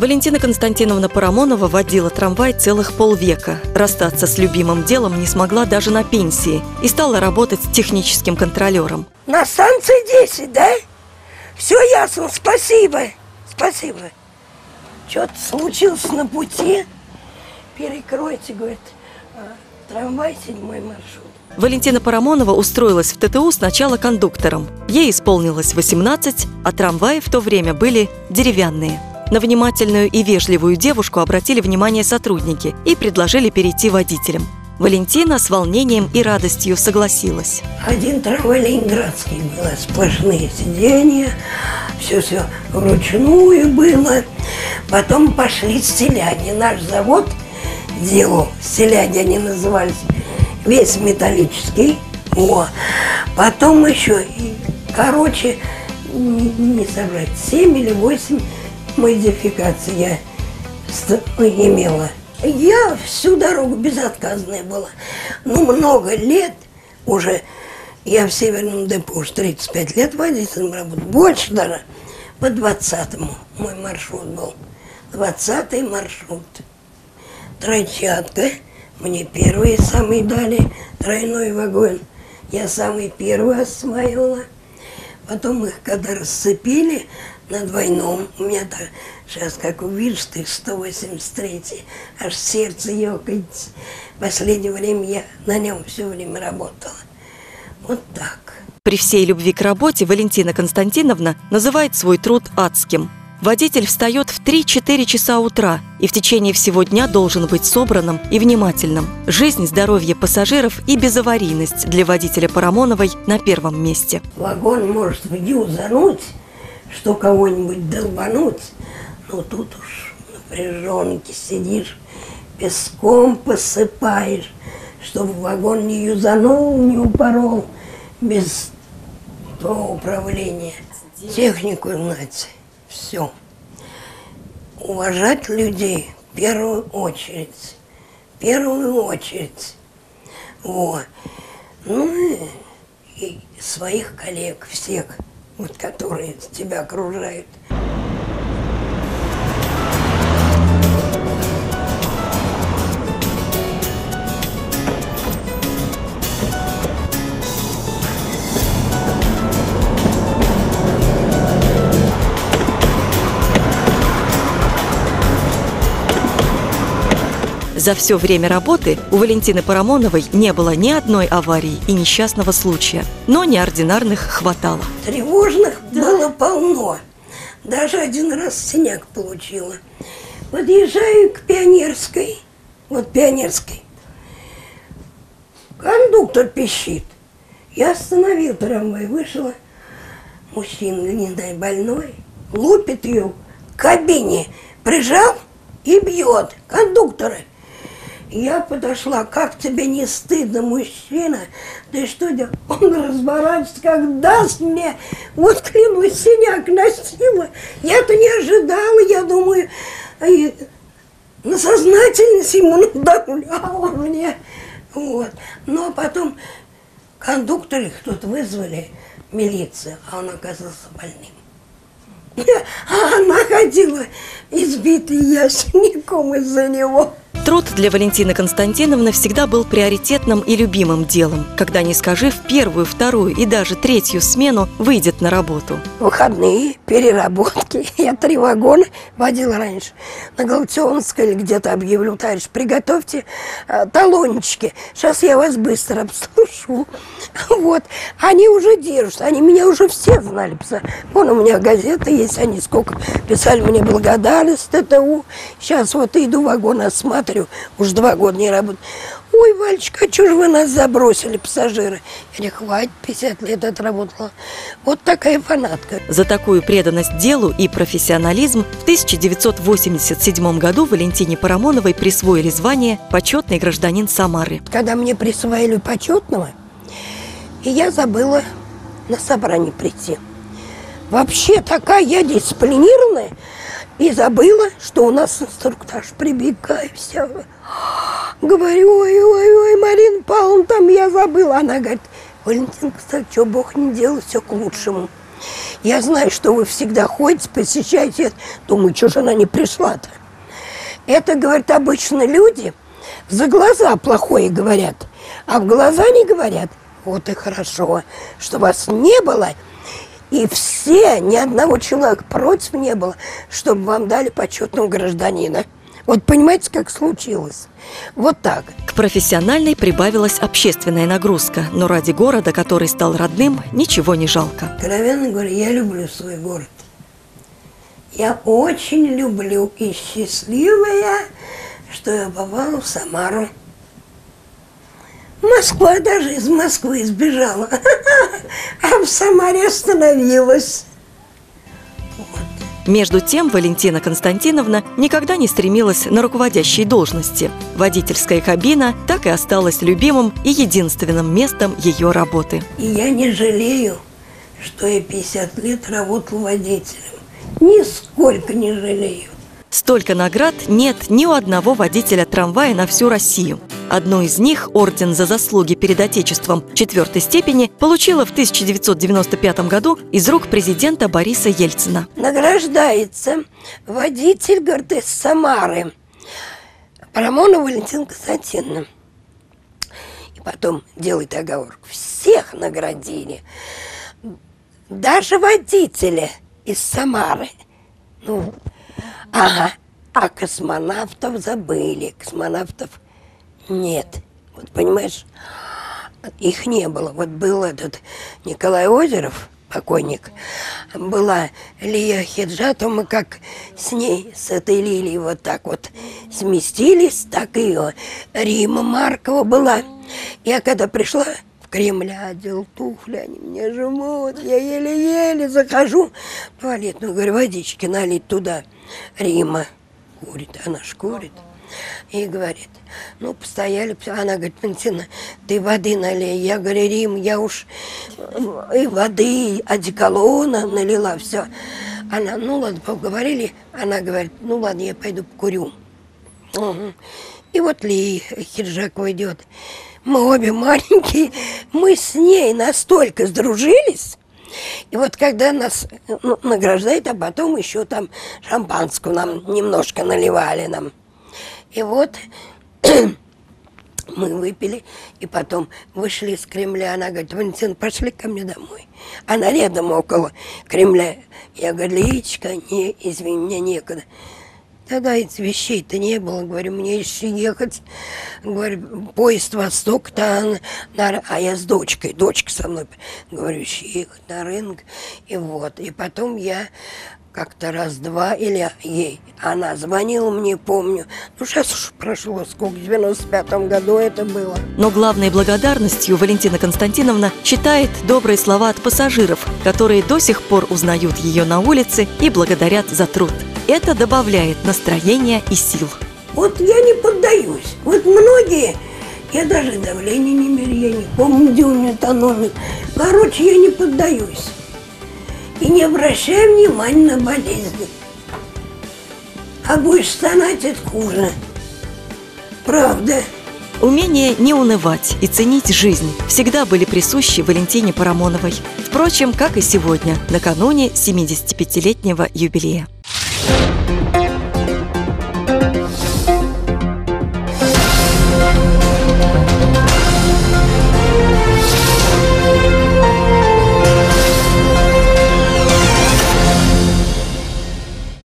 Валентина Константиновна Парамонова водила трамвай целых полвека. Расстаться с любимым делом не смогла даже на пенсии и стала работать техническим контролером. На станции 10, да? Все ясно, спасибо. Спасибо. Что-то случилось на пути. Перекройте, говорит, трамвай 7-й маршрут. Валентина Парамонова устроилась в ТТУ сначала кондуктором. Ей исполнилось 18, а трамваи в то время были деревянные. На внимательную и вежливую девушку обратили внимание сотрудники и предложили перейти водителем. Валентина с волнением и радостью согласилась. Один трамвай ленинградский было, сплошные сиденья, все вручную было. Потом пошли стиляги. Наш завод делал, стиляги они назывались, весь металлический. Потом еще, короче, не собрать, 7 или 8 модификаций я имела. Я всю дорогу безотказная была. Много лет уже, я в Северном депо уже 35 лет водителем работаю, больше даже. По 20-му мой маршрут был. 20-й маршрут. Тройчатка. Мне первые самые дали тройной вагон. Я самый первый осваивала. Потом их когда расцепили на двойном, у меня так, сейчас как увидишь, ты 183-й, аж сердце ёкает. В последнее время я на нем все время работала. Вот так. При всей любви к работе Валентина Константиновна называет свой труд адским. Водитель встает в 3-4 часа утра и в течение всего дня должен быть собранным и внимательным. Жизнь, здоровье пассажиров и безаварийность для водителя Парамоновой на первом месте. Вагон может в юзануть, что кого-нибудь долбануть, но тут уж напряженки сидишь, песком посыпаешь, чтобы вагон не юзанул, не упорол, без управления. Технику знать, все. Уважать людей в первую очередь. В первую очередь. И своих коллег, всех, которые тебя окружают. За все время работы у Валентины Парамоновой не было ни одной аварии и несчастного случая, но неординарных хватало. Тревожных было полно. Даже один раз синяк получила. Подъезжаю к Пионерской. Пионерской. Кондуктор пищит. Я остановил трамвай, вышла. Мужчина, не знаю, больной, лупит ее в кабине, прижал и бьет кондуктора. Я подошла, как тебе не стыдно, мужчина? Ты что делаешь? Он разворачивается, как даст мне. Клянусь, синяк носила. Я-то не ожидала, я думаю, на сознательность ему надавляла мне. Но потом кондуктора кто-то вызвали, милицию, а он оказался больным. А она ходила избитая, я синяком из-за него. Труд для Валентины Константиновны всегда был приоритетным и любимым делом. Когда не скажи, в первую, вторую и даже третью смену выйдет на работу. Выходные, переработки. Я 3 вагона водила раньше. На Галактионской или где-то объявлю: товарищ, приготовьте талончики. Сейчас я вас быстро обслужу. Они уже держат, они меня уже все знали. Вон у меня газеты есть, они сколько писали мне благодарность ТТУ. Сейчас иду вагон осматриваю. Уж 2 года не работаю. Ой, Валечка, а что же вы нас забросили, пассажиры? Я говорю, хватит, 50 лет отработала. Вот такая фанатка. За такую преданность делу и профессионализм в 1987 году Валентине Парамоновой присвоили звание «Почетный гражданин Самары». Когда мне присвоили почетного, и я забыла на собрание прийти. Вообще такая я дисциплинированная. И забыла, что у нас инструктаж. Прибегаю вся. Говорю, ой, Марина Павловна, там я забыла. Она говорит, Валентинка, кстати, что Бог не делал, все к лучшему. Я знаю, что вы всегда ходите, посещаете. Думаю, что же она не пришла-то? Это, говорят, обычно люди за глаза плохое говорят, а в глаза не говорят. Вот и хорошо, что вас не было, и все, ни одного человека против не было, чтобы вам дали почетного гражданина. Вот понимаете, как случилось? Вот так. К профессиональной прибавилась общественная нагрузка, но ради города, который стал родным, ничего не жалко. Откровенно говоря, я люблю свой город. Я очень люблю и счастливая, что я попала в Самару. Москва даже из Москвы сбежала, а в Самаре остановилась. Между тем, Валентина Константиновна никогда не стремилась на руководящие должности. Водительская кабина так и осталась любимым и единственным местом ее работы. И я не жалею, что я 50 лет работала водителем. Нисколько не жалею. Столько наград нет ни у одного водителя трамвая на всю Россию. Одну из них, орден за заслуги перед Отечеством 4-й степени, получила в 1995 году из рук президента Бориса Ельцина. Награждается водитель, говорит, из Самары, Парамонова Валентина Константиновна. И потом делает оговорку. Всех наградили. Даже водителя из Самары. Ну, ага. А космонавтов забыли. Космонавтов нет. Вот понимаешь, их не было. Вот был этот Николай Озеров, покойник, была Лия Хиджатова, мы как с ней, с этой Лилией вот так вот сместились, так ее Рима Маркова была. Я когда пришла в Кремль, одел туфли, они меня жмут, я еле-еле захожу в туалет, ну, говорю, водички налить туда. Рима курит, она ж курит. И говорит, ну, постояли, она говорит, Валентина, ты воды налей. Я говорю, Рим, я уж и воды, и одеколона налила, все. Она, ну, ладно, поговорили. Она говорит, ну, ладно, я пойду покурю. Угу. И вот Ли Хиджакова идет. Мы обе маленькие, мы с ней настолько сдружились. И вот когда нас награждают, а потом еще там шампанского нам немножко наливали нам. И вот мы выпили, и потом вышли из Кремля. Она говорит, Валентин, пошли ко мне домой. Она рядом около Кремля. Я говорю, Личка, не, извини, мне некогда. Тогда этих вещей-то не было. Говорю, мне еще ехать. Говорю, поезд Восток-то, а я с дочкой. Дочка со мной. Говорю, еще ехать на рынок. И вот. И потом я как-то раз-два, или ей, она звонила мне, помню. Ну, сейчас уж прошло, сколько, в 95-м году это было. Но главной благодарностью Валентина Константиновна считает добрые слова от пассажиров, которые до сих пор узнают ее на улице и благодарят за труд. Это добавляет настроения и сил. Вот я не поддаюсь. Вот многие, я даже давление не меряю, я не помню, где у меня тонометр. Короче, я не поддаюсь. И не обращай внимания на болезни. А будешь стонать, это хуже. Правда. Умение не унывать и ценить жизнь всегда были присущи Валентине Парамоновой. Впрочем, как и сегодня, накануне 75-летнего юбилея.